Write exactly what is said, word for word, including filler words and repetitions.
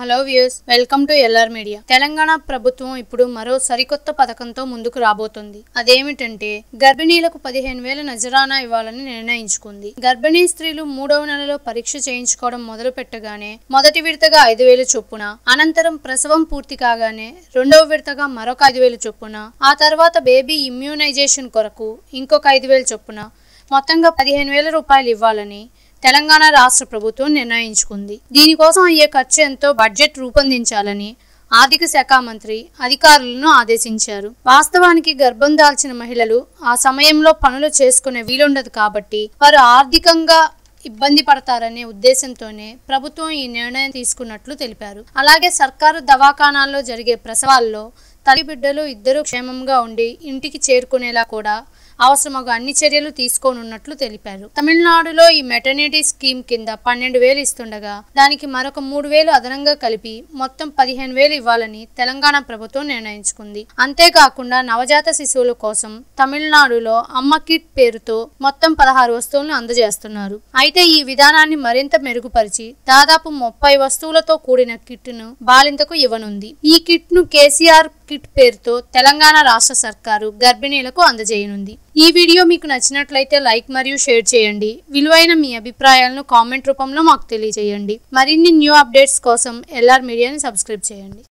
Hello viewers, welcome to LR media. Telangana ప్రభుత్వం ఇప్పుడు మరో సరికొత్త పథకంతో ముందుకు రాబోతుంది. అదేమిటంటే గర్భిణీలకు పదిహేను వేల నజరానా ఇవ్వాలని నిర్ణయించుకుంది. గర్భిణీ స్త్రీలు మూడవ నెలలో పరీక్ష చేయించుకోవడం మొదలు పెట్టగానే మొదటి విడతగా ఐదు వేలు చొప్పున, అనంతరం ప్రసవం పూర్తి కాగానే రెండవ విడతగా మరొక ఐదు వేలు చొప్పున, ఆ తర్వాత బేబీ ఇమ్యూనైజేషన్ కొరకు ఇంకొక ఐదు వేలు చొప్పున మొత్తంగా పదిహేను వేల రూపాయలు ఇవ్వాలని తెలంగాణ రాష్ట్ర ప్రభుత్వం నిర్ణయించుకుంది. దీనికోసం అయ్యే ఖర్చు ఎంతో బడ్జెట్ రూపొందించాలని ఆర్థిక శాఖ మంత్రి అధికారులను ఆదేశించారు. వాస్తవానికి గర్భం దాల్చిన మహిళలు ఆ సమయంలో పనులు చేసుకునే వీలుండదు కాబట్టి వారు ఆర్థికంగా ఇబ్బంది పడతారనే ఉద్దేశంతోనే ప్రభుత్వం ఈ నిర్ణయం తీసుకున్నట్లు తెలిపారు. అలాగే సర్కారు దవాఖానాల్లో జరిగే ప్రసవాల్లో తల్లి బిడ్డలు ఇద్దరు క్షేమంగా ఉండి ఇంటికి చేరుకునేలా కూడా అవసరమగు అన్ని చర్యలు తీసుకోనున్నట్లు తెలిపారు. తమిళనాడులో ఈ మెటర్నిటీ స్కీమ్ కింద పన్నెండు వేలు ఇస్తుండగా దానికి మరొక మూడు వేలు అదనంగా కలిపి మొత్తం పదిహేను వేలు ఇవ్వాలని తెలంగాణ ప్రభుత్వం నిర్ణయించుకుంది. అంతేకాకుండా నవజాత శిశువుల కోసం తమిళనాడులో అమ్మ కిట్ పేరుతో మొత్తం పదహారు వస్తువులను అందజేస్తున్నారు. అయితే ఈ విధానాన్ని మరింత మెరుగుపరిచి దాదాపు ముప్పై వస్తువులతో కూడిన కిట్ ను బాలింతకు ఇవ్వనుంది. ఈ కిట్ ను కేసీఆర్ కిట్ పేరుతో తెలంగాణ రాష్ట్ర సర్కారు గర్భిణీలకు అందజేయనుంది. ఈ వీడియో మీకు నచ్చినట్లయితే లైక్ మరియు షేర్ చేయండి. విలువైన మీ అభిప్రాయాలను కామెంట్ రూపంలో మాకు తెలియజేయండి. మరిన్ని న్యూ అప్డేట్స్ కోసం ఎల్ఆర్ మీడియాని సబ్స్క్రైబ్ చేయండి.